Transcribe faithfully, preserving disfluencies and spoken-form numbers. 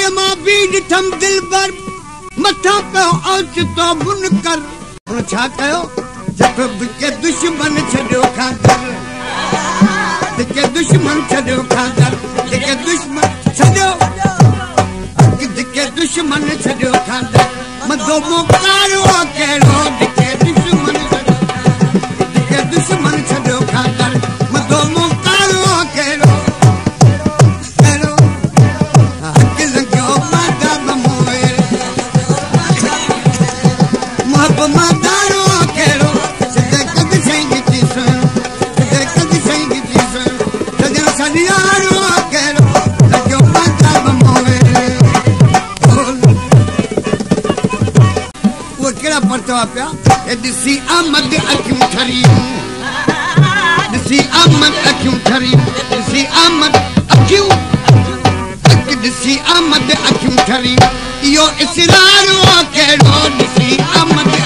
ॾींहं मां बि ॾिठमि दिलबर मथां पियो ओचितो मुनकर हुन छा कयो जब के दुश्मन छॾियो खांदर के दुश्मन छॾियो खांदर के दुश्मन छॾियो के दुश्मन छॾियो खांदर मधो मोकारो कहिड़ो के दुश्मन के दुश्मन छॾियो खांदर मधो मोकारो कहिड़ो कहिड़ो हक़ लॻियो माता बमोए मोहब मादारो कहिड़ो सॼे कद साईं जी सुण सॼे कद साईं जी सुण सॼो सॼारो कहिड़ो लॻियो माता बमोए वो केड़ा परतवा पिया ए ॾिसी आमद अखियूं ठरियूं ॾिसी आमद अखियूं ठरियूं ॾिसी आमद अखियूं ॾिसी आमद अखियूं ठरियूं इहो इसरारो कहिड़ो ॾिसी आमद